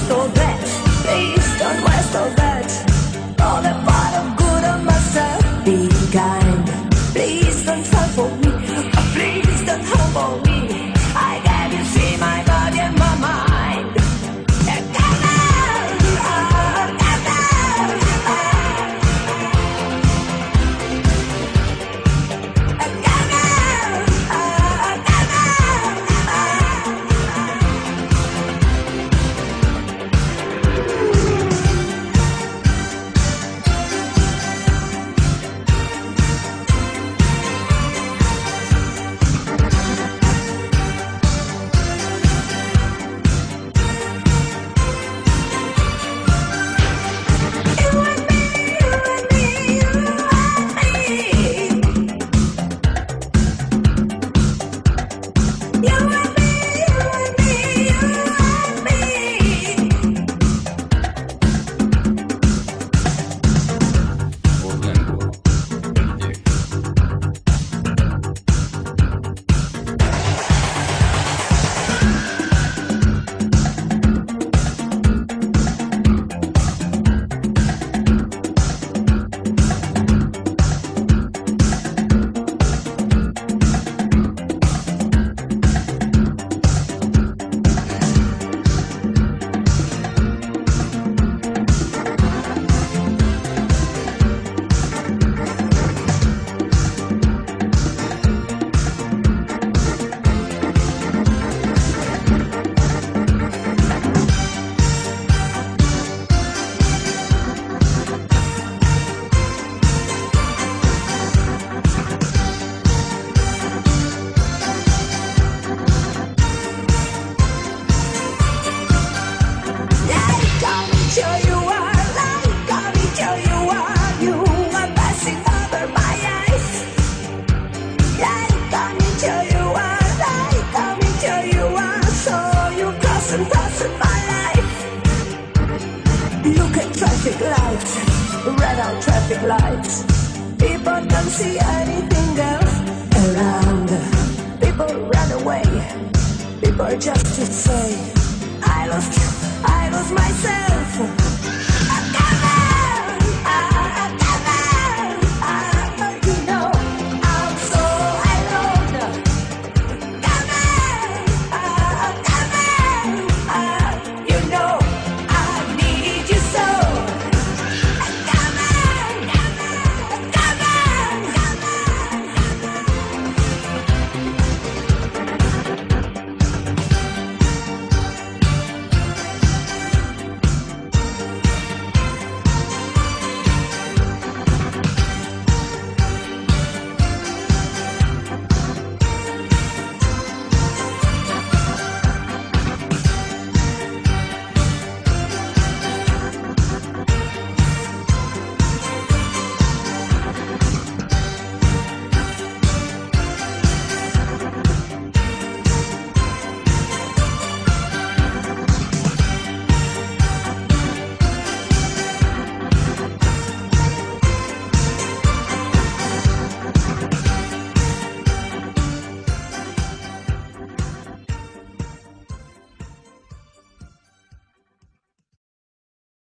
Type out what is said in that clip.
waste all that. Please don't waste all that. All the part of good of myself. Be kind. Please don't fall for me. Please don't fall for me. I got to see my body and my mind. Look at traffic lights, red out traffic lights. People don't see anything else around. People run away. People just to say, I lost myself.